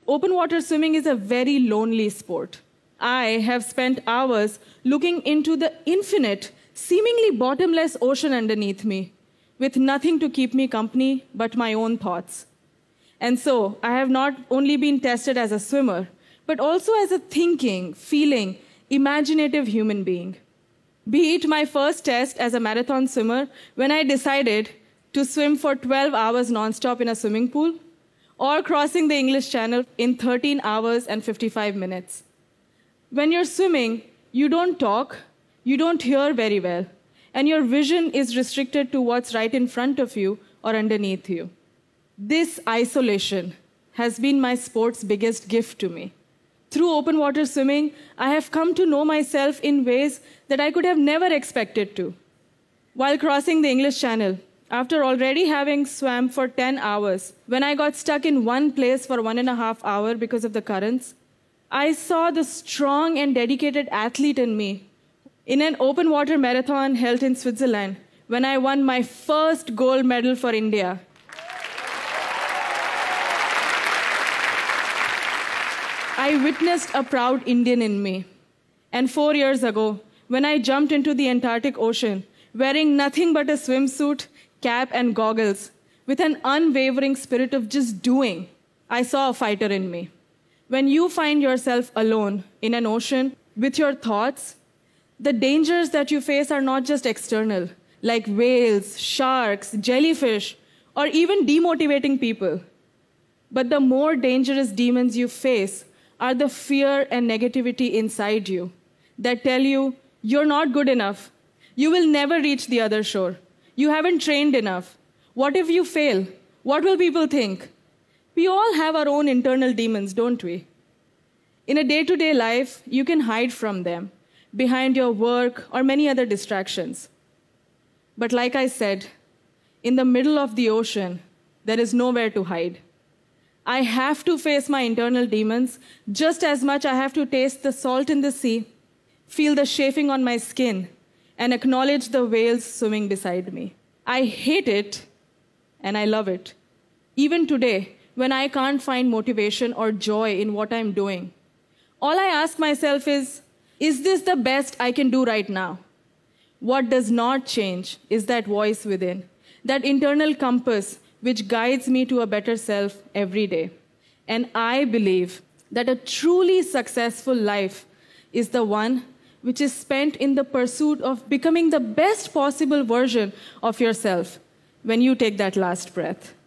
open water swimming is a very lonely sport. I have spent hours looking into the infinite, seemingly bottomless ocean underneath me, with nothing to keep me company but my own thoughts. And so, I have not only been tested as a swimmer, but also as a thinking, feeling, imaginative human being. Be it my first test as a marathon swimmer, when I decided to swim for 12 hours nonstop in a swimming pool, or crossing the English Channel in 13 hours and 55 minutes. When you're swimming, you don't talk, you don't hear very well, and your vision is restricted to what's right in front of you or underneath you. This isolation has been my sport's biggest gift to me. Through open water swimming, I have come to know myself in ways that I could have never expected to. While crossing the English Channel, after already having swam for 10 hours, when I got stuck in one place for 1.5 hours because of the currents, I saw the strong and dedicated athlete in me in an open water marathon held in Switzerland when I won my first gold medal for India. I witnessed a proud Indian in me. And 4 years ago, when I jumped into the Antarctic Ocean, wearing nothing but a swimsuit, cap, and goggles, with an unwavering spirit of just doing, I saw a fighter in me. When you find yourself alone in an ocean with your thoughts, the dangers that you face are not just external, like whales, sharks, jellyfish, or even demotivating people. But the more dangerous demons you face are the fear and negativity inside you that tell you you're not good enough, you will never reach the other shore, you haven't trained enough, what if you fail, what will people think? We all have our own internal demons, don't we? In a day-to-day life, you can hide from them, behind your work or many other distractions. But like I said, in the middle of the ocean, there is nowhere to hide. I have to face my internal demons just as much I have to taste the salt in the sea, feel the chafing on my skin, and acknowledge the whales swimming beside me. I hate it, and I love it. Even today, when I can't find motivation or joy in what I'm doing, all I ask myself is this the best I can do right now? What does not change is that voice within, that internal compass which guides me to a better self every day. And I believe that a truly successful life is the one which is spent in the pursuit of becoming the best possible version of yourself when you take that last breath.